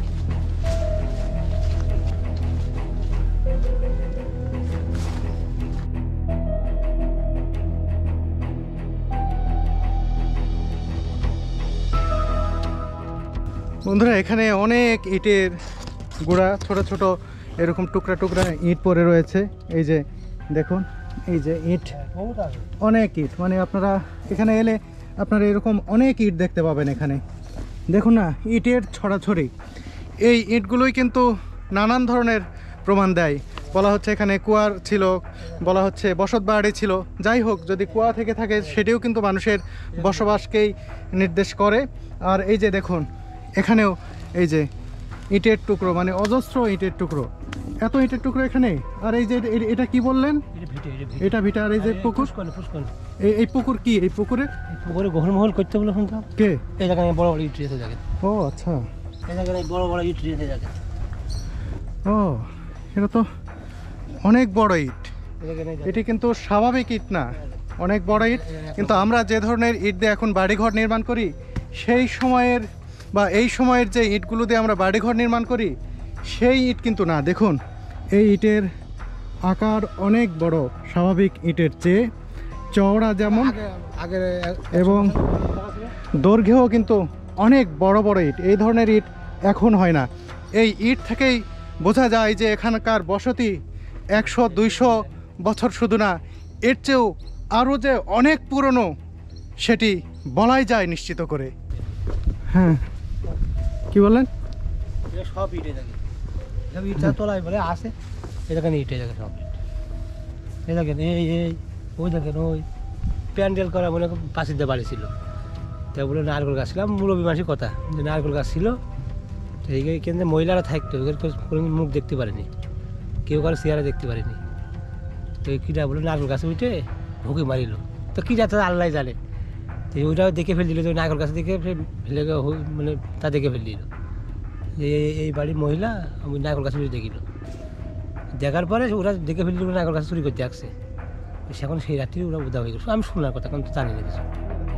বন্ধুরা এখানে অনেক ইটের গুঁড়া, ছোট ছোট এরকম টুকরা টুকরা ইট পড়ে রয়েছে। এই যে দেখুন, এই যে ইট, অনেক ইট, মানে আপনারা এখানে এলে আপনারা এরকম অনেক ইট দেখতে পাবেন। এখানে দেখুন না, ইটের ছড়াছড়ি। এই ইটগুলোই কিন্তু নানান ধরনের প্রমাণ দেয়। বলা হচ্ছে এখানে কুয়ার ছিল, বলা হচ্ছে বসত বাড়ি ছিল। যাই হোক, যদি কুয়া থেকে থাকে সেটিও কিন্তু মানুষের বসবাসকেই নির্দেশ করে। আর এই যে দেখুন, এখানেও এই যে ইটের টুকরো, মানে অজস্র ইটের টুকরো, এত ইটের টুকরো এখানে। আর এই যে এটা কি বললেন? এটা ভিটা। আর এই যে পুকুর, এই পুকুর কি? এই পুকুরে
গোহল মহল করতে বলে শুনতাম।
কে?
এই জায়গায় বড় বড় ইট রয়েছে জায়গা।
ও আচ্ছা,
এই জায়গায় বড় বড় ইট রয়েছে জায়গা।
ও, এটা তো অনেক বড় ইট। এটি কিন্তু স্বাভাবিক ইট না, অনেক বড় ইট। কিন্তু আমরা যে ধরনের ইট দিয়ে এখন বাড়িঘর নির্মাণ করি, সেই সময়ের বা এই সময়ের যে ইটগুলো দিয়ে আমরা বাড়িঘর নির্মাণ করি, সেই ইট কিন্তু না। দেখুন, এই ইটের আকার অনেক বড়, স্বাভাবিক ইটের চেয়ে চওড়া যেমন, এবং দৈর্ঘ্যও কিন্তু অনেক বড় বড় ইট। এই ধরনের ইট এখন হয় না। এই ইট থেকেই বোঝা যায় যে এখানকার বসতি 100-200 বছর শুধু না, এর চেয়েও আরও যে অনেক পুরনো সেটি বলাই যায় নিশ্চিত করে। হ্যাঁ, কি বললেন?
সব ইটে জায়গা, সব ইট তোলাই বলে আসে। এই দেখেন ইটে জায়গা, সব ইট। এই দেখেন, এই ওই দেখেন, ওই প্যান্ডেল করা মনে পাশের দিয়ে বাড়ি ছিল, তাই বলে নারকেল গাছ ছিলাম। মুরব্বী মাসির কথা যে নারকেল গাছ ছিল, তো এই কেন্দ্রে মহিলারা থাকতো, ওদের কোনো মুখ দেখতে পারেনি, কেউ কারো চেহারা দেখতে পারেনি। তো কীটা বলে নারকেল গাছে উঠে ভুঁকি মারিল, তো কী যাতে আল্লাহ জানে। তো ওইটাও দেখে ফেল দিল, তো নারকেল গাছে দেখে ফেলে, মানে তা দেখে ফেল দিল এই বাড়ির মহিলা। আমি নারকেল গাছ উঠে দেখিল, দেখার পরে ওরা দেখে ফেল দিল নারকেল গাছ চুরি করতে আসছে। সেখন সেই রাত্রি ওরা উদা হয়ে গেল। আমি শোনার কথা, কারণ তো জানি না কিছু।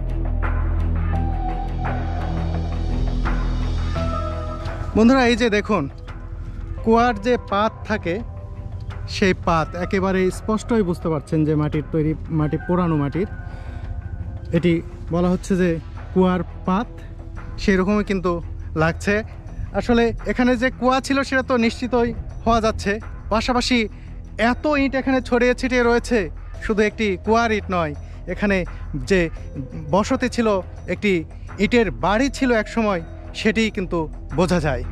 বন্ধুরা এই যে দেখুন, কুয়ার যে পাত থাকে, সেই পাত একেবারে স্পষ্টই বুঝতে পারছেন যে মাটির তৈরি, মাটি পোড়ানো মাটির। এটি বলা হচ্ছে যে কুয়ার পাত, সেই রকমই কিন্তু লাগছে। আসলে এখানে যে কুয়া ছিল সেটা তো নিশ্চিতই হওয়া যাচ্ছে। পাশাপাশি এত ইট এখানে ছড়িয়ে ছিটিয়ে রয়েছে, শুধু একটি কুয়ার ইট নয়, এখানে যে বসতি ছিল, একটি ইটের বাড়ি ছিল এক সময়, সেটিই কিন্তু বোঝা যায়।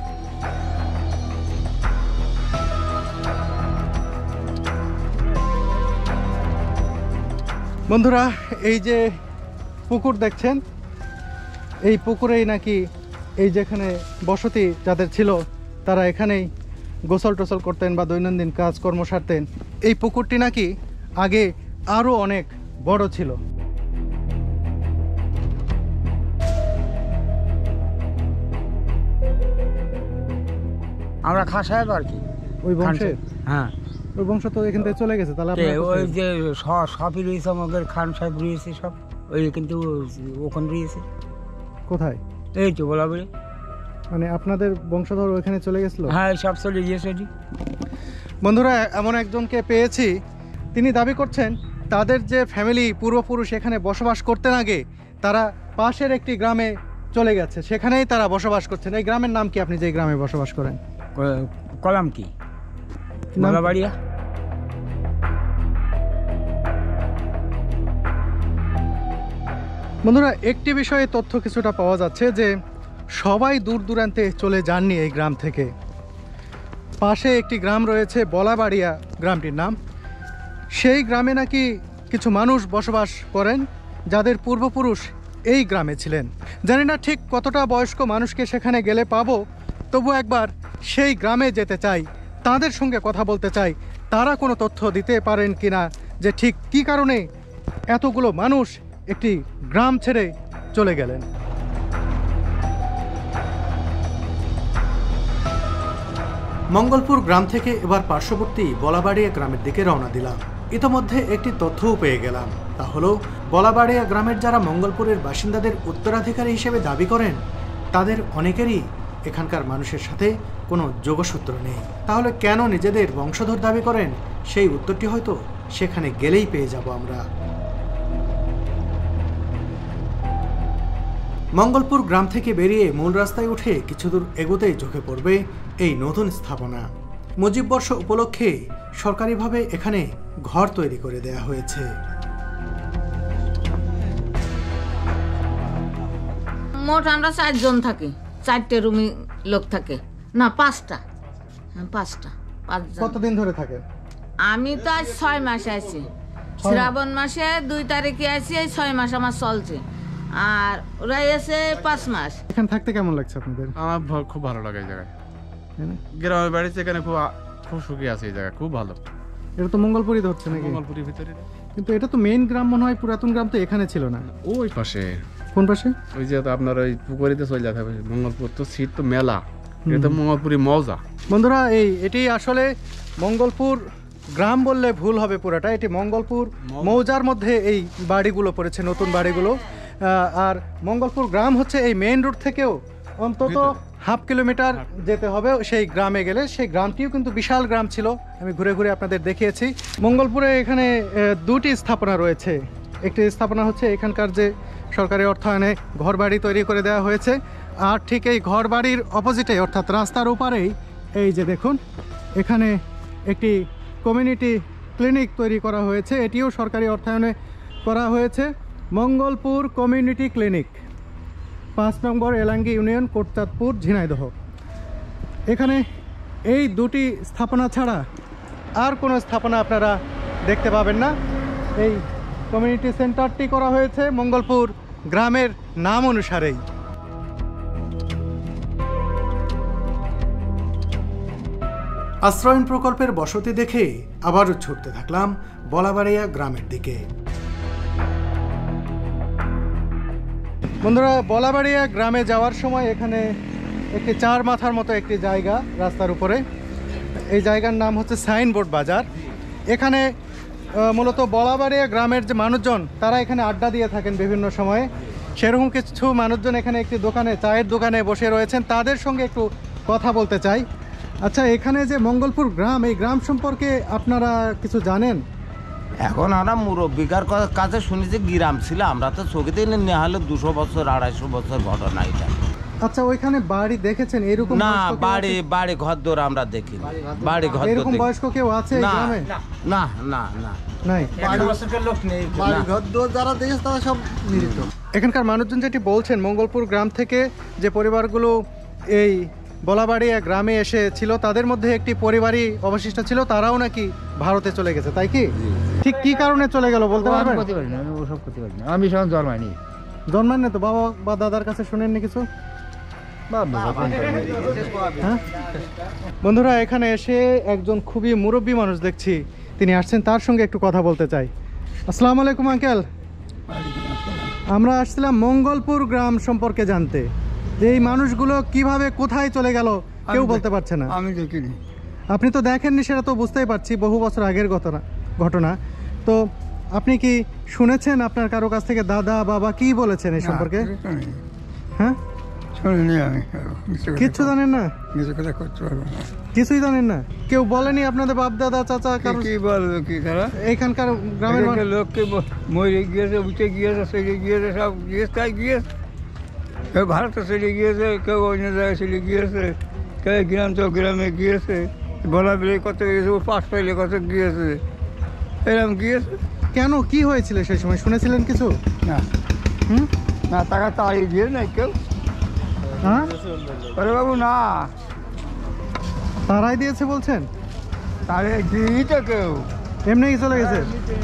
বন্ধুরা এই যে পুকুর দেখছেন, এই পুকুরেই নাকি এই যেখানে বসতি যাদের ছিল তারা এখানেই গোসল টোসল করতেন বা দৈনন্দিন কাজকর্ম সারতেন। এই পুকুরটি নাকি আগে আরও অনেক বড় ছিল।
আমরা খান সাহেব আর কি,
ওই বংশের?
হ্যাঁ,
ওই বংশ তো এখান থেকে চলে গেছে। তাহলে
ওই যে সবই রয়েছে, আমাদের খান সাহেব রয়েছে সব, ওই কিন্তু ওখানে রয়েছে।
কোথায়?
এই তো বলাবলি,
মানে আপনাদের বংশধর ওইখানে চলে গেছিল?
হ্যাঁ, সব চলে গিয়েছে।
বন্ধুরা এমন একজনকে পেয়েছি, তিনি দাবি করছেন তাদের যে ফ্যামিলি পূর্বপুরুষ এখানে বসবাস করতেন আগে, তারা পাশের একটি গ্রামে চলে গেছে, সেখানেই তারা বসবাস করছেন। এই গ্রামের নাম কি, আপনি যে গ্রামে বসবাস করেন?
কলাম কি? বালাবাড়িয়া।
বন্ধুরা, একটি বিষয়ে তথ্য কিছুটা পাওয়া যাচ্ছে যে সবাই দূর দূরান্তে চলে যাননি এই গ্রাম থেকে। পাশে একটি গ্রাম রয়েছে বলাবাড়িয়া গ্রামটির নাম। সেই গ্রামে নাকি কিছু মানুষ বসবাস করেন যাদের পূর্বপুরুষ এই গ্রামে ছিলেন। জানি না ঠিক কতটা বয়স্ক মানুষকে সেখানে গেলে পাবো, তবু একবার সেই গ্রামে যেতে চাই, তাদের সঙ্গে কথা বলতে চাই, তারা কোনো তথ্য দিতে পারেন কিনা যে ঠিক কী কারণে এতগুলো মানুষ একটি গ্রাম ছেড়ে চলে গেলেন। মঙ্গলপুর গ্রাম থেকে এবার পার্শ্ববর্তী বলাবাড়িয়া গ্রামের দিকে রওনা দিলাম। ইতোমধ্যে একটি তথ্যও পেয়ে গেলাম, তা হলো বলাবাড়িয়া গ্রামের যারা মঙ্গলপুরের বাসিন্দাদের উত্তরাধিকারী হিসেবে দাবি করেন তাদের অনেকেরই এখানকার মানুষের সাথে কোনো যোগসূত্র নেই। তাহলে কেন নিজেদের বংশধর দাবি করেন, সেই উত্তরটি হয়তো সেখানে গেলেই পেয়ে যাব আমরা। মঙ্গলপুর গ্রাম থেকে বেরিয়ে মূল রাস্তায় উঠে কিছু দূর এগোতেই চোখে পড়বে এই নতুন স্থাপনা। মুজিব বর্ষ উপলক্ষে সরকারিভাবে এখানে ঘর তৈরি করে দেয়া হয়েছে।
মোট আমরা 4 জন থাকি, 4টে রুমে লোক থাকে, না 5টা, 5টা।
কতদিন ধরে থাকে?
আমি তো আজ 6 মাস আছি, শ্রাবণ মাসে 2 তারিখে আছি, এই 6 মাস আমার চলছে, আর ওরা এসে 5 মাস।
এখানে থাকতে কেমন লাগছে আপনাদের?
আমার খুব ভালো লাগে এই জায়গায়, গ্রামের বাড়িতে এখানে খুব সুখী আছে এই জায়গা, খুব ভালো।
এটা তো মঙ্গলপুরই ধরছে নাকি?
মঙ্গলপুরের ভিতরে, কিন্তু
এটা তো মেইন গ্রাম মনে হয়, পুরাতন গ্রাম তো এখানে ছিল না।
ওই পাশে।
কোন পাশে?
ওই যে আপনার ওই পুকুরিতে চলে যেতে হবে। মঙ্গলপুর তো শীত তো মেলা, এটা তো মঙ্গলপুরি মজা।
বন্ধুরা, এটি আসলে মঙ্গলপুর গ্রাম বললে ভুল হবে, পুরাটা এটি মঙ্গলপুর মৌজার মধ্যে এই বাড়িগুলো পড়েছে, নতুন বাড়িগুলো। আর মঙ্গলপুর গ্রাম হচ্ছে এই মেইন রোড থেকেও অন্তত হাফ কিলোমিটার যেতে হবে সেই গ্রামে গেলে। সেই গ্রামটিও কিন্তু বিশাল গ্রাম ছিল, আমি ঘুরে ঘুরে আপনাদের দেখিয়েছি। মঙ্গলপুরে এখানে 2টি স্থাপনা রয়েছে। একটি স্থাপনা হচ্ছে এখানকার যে সরকারি অর্থায়নে ঘরবাড়ি তৈরি করে দেওয়া হয়েছে, আর ঠিক এই ঘরবাড়ির অপোজিটে অর্থাৎ রাস্তার ওপারেই এই যে দেখুন, এখানে একটি কমিউনিটি ক্লিনিক তৈরি করা হয়েছে। এটিও সরকারি অর্থায়নে করা হয়েছে, মঙ্গলপুর কমিউনিটি ক্লিনিক, 5 নম্বর এলাঙ্গি ইউনিয়ন, কোটচাঁদপুর, ঝিনাইদহ। এখানে এই 2টি স্থাপনা ছাড়া আর কোনো স্থাপনা আপনারা দেখতে পাবেন না। এই কমিউনিটি সেন্টারটি করা হয়েছে মঙ্গলপুর গ্রামের নাম অনুসারেই। আশ্রয়ন প্রকল্পের বসতি দেখে আবারও ছুটতে থাকলাম বলাবাড়িয়া গ্রামের দিকে। বন্ধুরা, বলাবাড়িয়া গ্রামে যাওয়ার সময় এখানে একটি 4 মাথার মতো একটি জায়গা রাস্তার উপরে, এই জায়গার নাম হচ্ছে সাইনবোর্ড বাজার। এখানে মূলত বলাবাড়িয়া গ্রামের যে মানুষজন তারা এখানে আড্ডা দিয়ে থাকেন বিভিন্ন সময়ে। সেরকম কিছু মানুষজন এখানে একটি দোকানে, চায়ের দোকানে বসে রয়েছেন, তাদের সঙ্গে একটু কথা বলতে চাই। আচ্ছা, এখানে যে মঙ্গলপুর গ্রাম, এই গ্রাম সম্পর্কে আপনারা কিছু জানেন?
এখন আমরা মুরব্বিকার কাছে শুনেছি গ্রাম ছিল, আমরা তো চোখে দিলে নেওয়া হলে 200 বছর 250 বছর ঘটনা এটা।
আচ্ছা, ওইখানে বাড়ি দেখেছেন এরকম?
না, বাড়ি ঘরদোর আমরা দেখিনি। বাড়ি ঘর
এরকম বয়স্ক কেউ আছে এই গ্রামে?
না না না,
নাই।
লোক নেই, বাড়ি ঘরদোর যারা দেখেছে তারা সব মৃত।
এখানকার মানুষজন যেটি বলছেন, মঙ্গলপুর গ্রাম থেকে যে পরিবারগুলো এই বলাবাড়িয়া গ্রামে এসেছিল তাদের মধ্যে একটি পরিবারই অবশিষ্ট ছিল, তারাও নাকি ভারতে চলে গেছে, তাই কি? ঠিক কি কারণে চলে গেল বলতে পারবেন?
আমি ওসব করতে পারি না, আমি সব জন্মাইনি।
জন্মান না তো? বাবা বা দাদার কাছে শুনেননি কিছু? হ্যাঁ বন্ধুরা, এখানে এসে একজন খুবই মুরব্বী মানুষ দেখছি, তিনি আসছেন, তার সঙ্গে একটু কথা বলতে চাই। আসসালামু আলাইকুম আঙ্কেল, আমরা আসছিলাম মঙ্গলপুর গ্রাম সম্পর্কে জানতে, যে এই মানুষগুলো কিভাবে কোথায় চলে গেল কেউ বলতে পারছে না।
আমি দেখিনি।
আপনি তো দেখেননি, সেটা তো বুঝতেই পারছি, বহু বছর আগের ঘটনা। তো আপনি কি শুনেছেন আপনার কারো কাছ থেকে, দাদা বাবা কি বলেছেন এই সম্পর্কে? হ্যাঁ,
শুনিনি আমি।
কিচ্ছু জানেন না? কিছুই জানেন না? কেউ বলেনি আপনাদের বাপ দাদা চাচা?
কি বলবে কি তারা?
এইখানকার গ্রামের
লোককে মরে গিয়েছে, উঠে গিয়েছে, চলে গিয়েছে, সব গিয়েছে, তাই গিয়েছে। কেউ ভারতে চলে গিয়েছে, কেউ অন্য জায়গায় চলে গিয়েছে, কেউ গ্রামে গিয়েছে, বলা বিলে কত গিয়েছে, ও 5 পাইলে কত গিয়েছে, এরকম গিয়েছে।
কেন, কি হয়েছিল সেই সময়, শুনেছিলেন কিছু?
না না, টাকা তাড়িয়ে দিয়ে নাই কেউ।
হ্যাঁ
আরে বাবু না,
তারাই দিয়েছে বলছেন?
তাড়িয়ে দিই তো কেউ,
এমনিই চলে গেছে।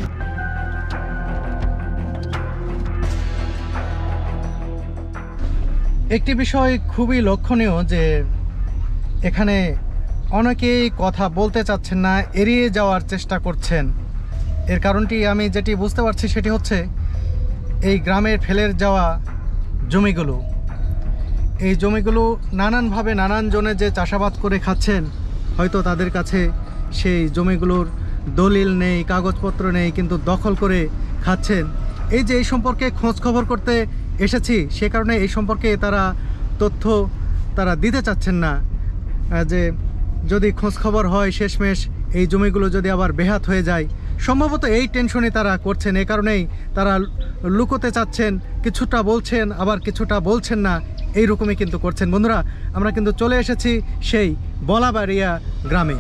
একটি বিষয় খুবই লক্ষণীয় যে এখানে অনেকেই কথা বলতে চাচ্ছেন না, এড়িয়ে যাওয়ার চেষ্টা করছেন। এর কারণটি আমি যেটি বুঝতে পারছি সেটি হচ্ছে এই গ্রামের ফেলে যাওয়া জমিগুলো। এই জমিগুলো নানানভাবে নানান জনে যে চাষাবাদ করে খাচ্ছেন, হয়তো তাদের কাছে সেই জমিগুলোর দলিল নেই, কাগজপত্র নেই, কিন্তু দখল করে খাচ্ছেন। এই যে এই সম্পর্কে খোঁজ খবর করতে এসেছি, সে কারণে এই সম্পর্কে তারা তথ্য দিতে চাচ্ছেন না, যে যদি খোঁজ খবর হয় শেষমেশ এই জমিগুলো যদি আবার বেহাত হয়ে যায়। সম্ভবত এই টেনশনে তারা করছেন, এই কারণেই তারা লুকোতে চাচ্ছেন, কিছুটা বলছেন আবার কিছুটা বলছেন না, এইরকমই কিন্তু করছেন। বন্ধুরা, আমরা কিন্তু চলে এসেছি সেই বলাবাড়িয়া গ্রামে।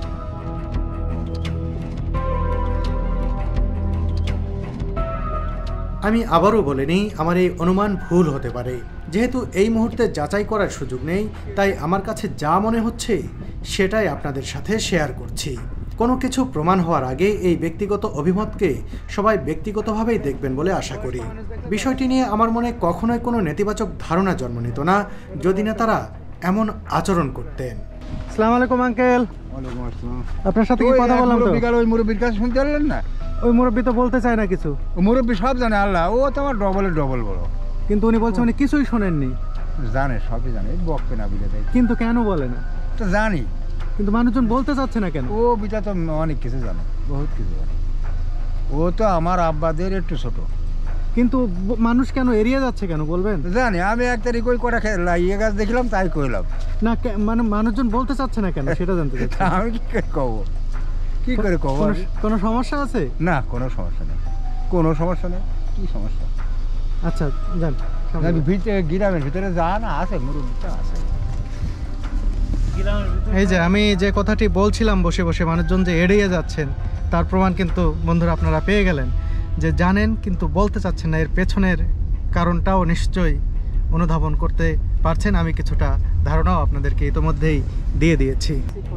আমি আবারও বলে নিই, আমার এই অনুমান ভুল হতে পারে। যেহেতু এই মুহূর্তে যাচাই করার সুযোগ নেই, তাই আমার কাছে যা মনে হচ্ছে সেটাই আপনাদের সাথে শেয়ার করছি। কোনো কিছু প্রমাণ হওয়ার আগে এই ব্যক্তিগত অভিমতকে সবাই ব্যক্তিগতভাবেই দেখবেন বলে আশা করি। বিষয়টি নিয়ে আমার মনে কখনোই কোনো নেতিবাচক ধারণা জন্ম নিত না যদি না তারা এমন আচরণ করতেন। আসসালামু আলাইকুম আঙ্কেল।
ওয়ালাইকুম আসসালাম।
আপনার সাথে কি কথা বললাম তো?
ওই মুরব্বীর কাছে শুনতে পারলেন না?
ওই মুরব্বী তো বলতে চায় না কিছু।
মুরব্বী সব জানে, আল্লাহ, ও তো আমার ডবল বড়।
কিন্তু উনি বলছেন উনি কিছুই শোনেননি।
জানে, সবই জানে, বকবে না বিলে দেয়।
কিন্তু কেন বলে না?
তো জানি,
কিন্তু মানুষজন বলতে চাচ্ছে না কেন?
ও বিটা তো অনেক কিছু জানে, বহুত কিছু জানে। ও তো আমার আব্বাদের একটু ছোট।
কিন্তু মানুষ কেন এড়িয়ে যাচ্ছে কেন বলবেন?
জানি, আমি 1 তারিখ ওই কটা ইয়ে গাছ দেখলাম তাই কইলাম
না, মানে মানুষজন বলতে চাচ্ছে না কেন সেটা জানতে চাচ্ছি।
আমি কি করে কব, কি করে কব?
কোনো সমস্যা আছে?
না, কোনো সমস্যা নেই, কোনো সমস্যা নেই। কি সমস্যা?
আচ্ছা যান,
গ্রামের ভিতরে যা না আছে, মুরব্বীটা আছে।
এই যে আমি যে কথাটি বলছিলাম, বসে বসে মানুষজন যে এড়িয়ে যাচ্ছেন, তার প্রমাণ কিন্তু বন্ধুরা আপনারা পেয়ে গেলেন, যে জানেন কিন্তু বলতে চাচ্ছেন না। এর পেছনের কারণটাও নিশ্চয়ই অনুধাবন করতে পারছেন। আমি কিছুটা ধারণাও আপনাদেরকে ইতোমধ্যেই দিয়ে দিয়েছি।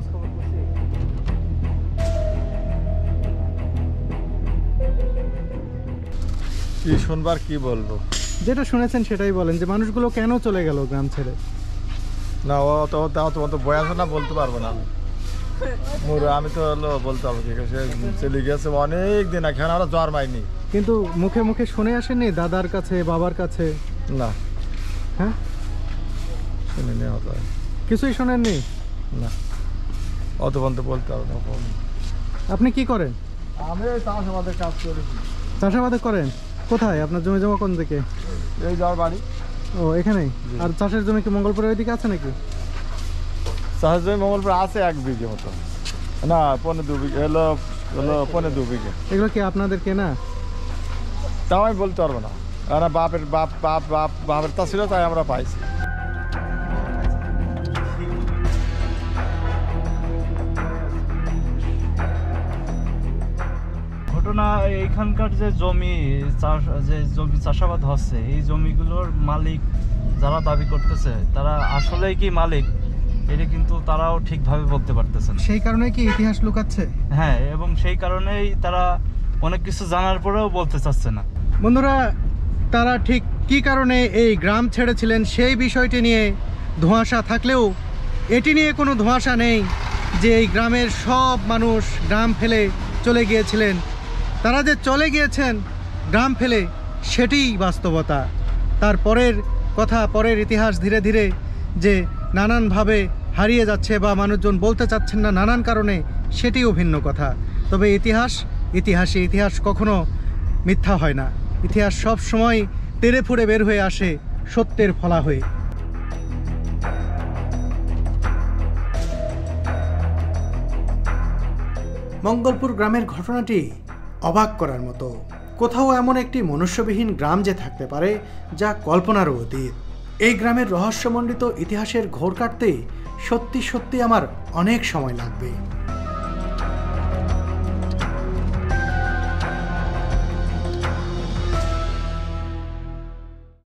কি শুনবার কি বলবো,
যেটা শুনেছেন সেটাই বলেন, যে মানুষগুলো কেন চলে গেল গ্রাম ছেড়ে।
না ও তো বয়স না, বলতে পারবো না আমি তো হলো বলতে পারবো ঠিক আছে, চলে গেছে অনেক দিন, এখন আমরা জ্বর পাইনি।
কিন্তু মুখে মুখে শুনে আসেননি দাদার কাছে, বাবার কাছে?
না।
হ্যাঁ,
শুনিনি,
কিছুই শোনেননি?
না, অত পর্যন্ত বলতে পারবো না।
আপনি কি করেন?
আমি চাষাবাদের কাজ করেছি।
চাষাবাদে করেন? কোথায় আপনার জমি জমা কোন দিকে?
এই যাওয়ার বাড়ি।
ও, এখানেই। আর চাষের জমি কি মঙ্গলপুরের ওইদিকে আছে নাকি?
চাষের জমি মঙ্গলপুর আছে 1 বিঘে মতো, না 1.5-2 বিঘে, হলো 1.5-2 বিঘে।
এগুলো কি আপনাদের কেনা?
তাও আমি বলতে পারবো না, বাপের তা ছিল, তাই আমরা পাইছি।
ঘটনা এইখানকার যে জমি চাষাবাদ হচ্ছে, এই জমিগুলোর মালিক যারা দাবি করতেছে, তারা আসলেই কি মালিক, এটা কিন্তু তারাও ঠিকভাবে বলতে পারতেছে না।
সেই কারণে কি ইতিহাস লুকাচ্ছে?
হ্যাঁ, এবং সেই কারণেই তারা অনেক কিছু জানার পরেও বলতে চাচ্ছে না।
বন্ধুরা, তারা ঠিক কী কারণে এই গ্রাম ছেড়েছিলেন সেই বিষয়টি নিয়ে ধোঁয়াশা থাকলেও এটি নিয়ে কোনো ধোঁয়াশা নেই যে এই গ্রামের সব মানুষ গ্রাম ফেলে চলে গিয়েছিলেন। তারা যে চলে গিয়েছেন গ্রাম ফেলে, সেটিই বাস্তবতা। তারপরের কথা, পরের ইতিহাস ধীরে ধীরে যে নানানভাবে হারিয়ে যাচ্ছে বা মানুষজন বলতে চাচ্ছেন না নানান কারণে, সেটিও ভিন্ন কথা। তবে ইতিহাস কখনো মিথ্যা হয় না। ইতিহাস সব সময় তেড়ে ফুড়ে বের হয়ে আসে সত্যের ফলা হয়ে। মঙ্গলপুর গ্রামের ঘটনাটি অবাক করার মতো। কোথাও এমন একটি মনুষ্যবিহীন গ্রাম যে থাকতে পারে, যা কল্পনারও অতীত। এই গ্রামের রহস্যমণ্ডিত ইতিহাসের ঘোর কাটতে সত্যি সত্যি আমার অনেক সময় লাগবে।